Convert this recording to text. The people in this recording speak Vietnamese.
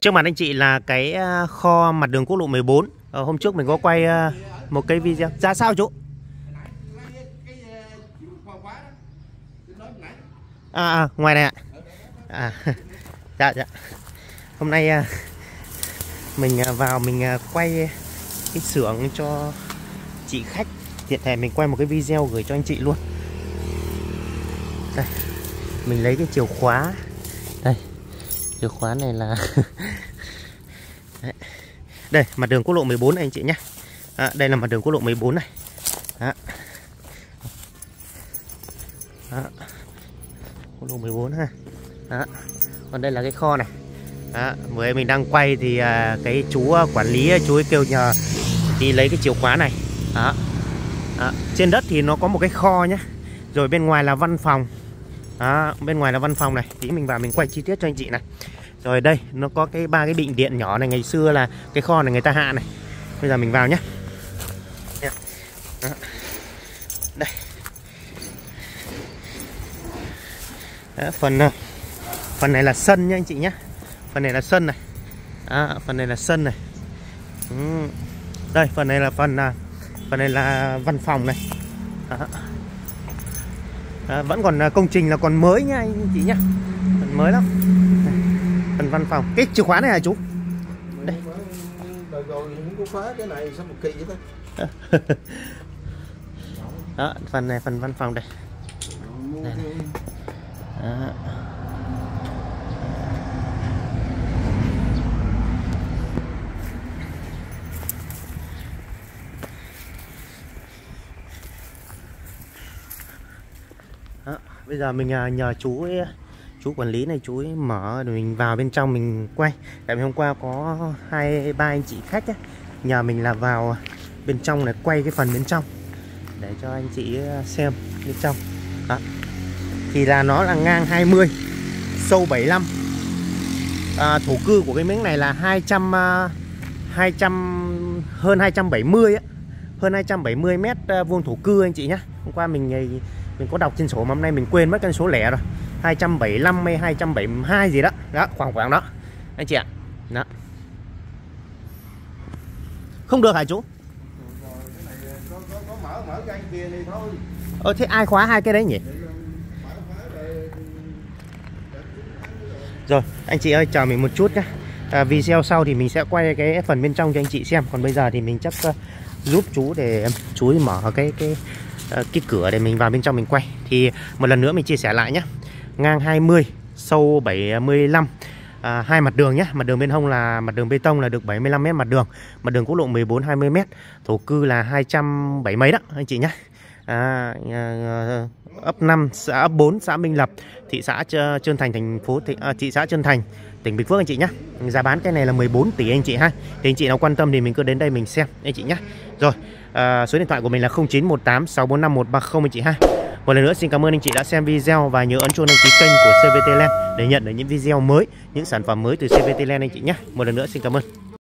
Trước mặt anh chị là cái kho mặt đường quốc lộ 14. Hôm trước mình có quay một cái video. Dạ sao chú? Ngoài này ạ. Dạ. Hôm nay mình vào mình quay cái xưởng cho chị khách. Hiện tại mình quay một cái video gửi cho anh chị luôn. Đây, mình lấy cái chìa khóa. Đây, chìa khóa này là đây, mặt đường quốc lộ 14 này anh chị nhé. Đây là mặt đường quốc lộ 14 này. Quốc lộ 14 ha. Còn đây là cái kho này. Với mình đang quay thì cái chú quản lý chú ấy kêu nhờ đi lấy cái chìa khóa này. Trên đất thì nó có một cái kho nhé. Rồi bên ngoài là văn phòng. Bên ngoài là văn phòng này. Tí mình vào mình quay chi tiết cho anh chị này. Rồi đây nó có cái ba cái bệnh điện nhỏ này, ngày xưa là cái kho này người ta hạ này. Bây giờ mình vào nhé. Đây. Đó, phần này là sân nha anh chị nhé. Phần này là sân này. Phần này là sân này. Đây phần này là văn phòng này. Vẫn còn công trình là còn mới nha anh chị nhé. Phần mới lắm. Phần văn phòng. Cái chìa khóa này hả chú? Đây. Rồi không có khóa cái này sao một kỳ vậy ta? Đó, phần này phần văn phòng đây. Đây. Đó, bây giờ mình nhờ chú quản lý này, chú ấy mở rồi mình vào bên trong mình quay. Tại vì hôm qua có 2-3 anh chị khách ấy, nhờ mình là vào bên trong này quay cái phần bên trong để cho anh chị xem bên trong. Đó. Thì là nó là ngang 20, sâu 75. Thổ cư của cái miếng này là hơn 270 ấy. Hơn 270 mét vuông thổ cư anh chị nhé. Hôm qua mình có đọc trên sổ mà hôm nay mình quên mất cái số lẻ rồi. 275 hay 272 gì đó. Đó, khoảng đó. Anh chị ạ. Đó. Không được hả chú? Có mở cái kia đi thôi. Thế ai khóa hai cái đấy nhỉ? Rồi, anh chị ơi chờ mình một chút nhé. Video sau thì mình sẽ quay cái phần bên trong cho anh chị xem. Còn bây giờ thì mình chắc giúp chú để chú ấy mở cái cửa để mình vào bên trong mình quay. Thì một lần nữa mình chia sẻ lại nhé. Ngang 20, sâu 75. Hai mặt đường nhé. Mặt đường bên hông là mặt đường bê tông là được 75 m mặt đường. Mặt đường quốc lộ 14 20 m. Thổ cư là 270 mấy đó anh chị nhé. Ấp 5, ấp 4, xã Minh Lập, thị xã Trơn Thành, thị xã Trơn Thành, tỉnh Bình Phước anh chị nhé. Giá bán cái này là 14 tỷ anh chị ha. Thì anh chị nào quan tâm thì mình cứ đến đây mình xem anh chị nhé. Rồi, số điện thoại của mình là 0918 645 130 anh chị ha. Một lần nữa xin cảm ơn anh chị đã xem video và nhớ ấn chuông đăng ký kênh của CVT Land để nhận được những video mới, những sản phẩm mới từ CVT Land anh chị nhé. Một lần nữa xin cảm ơn.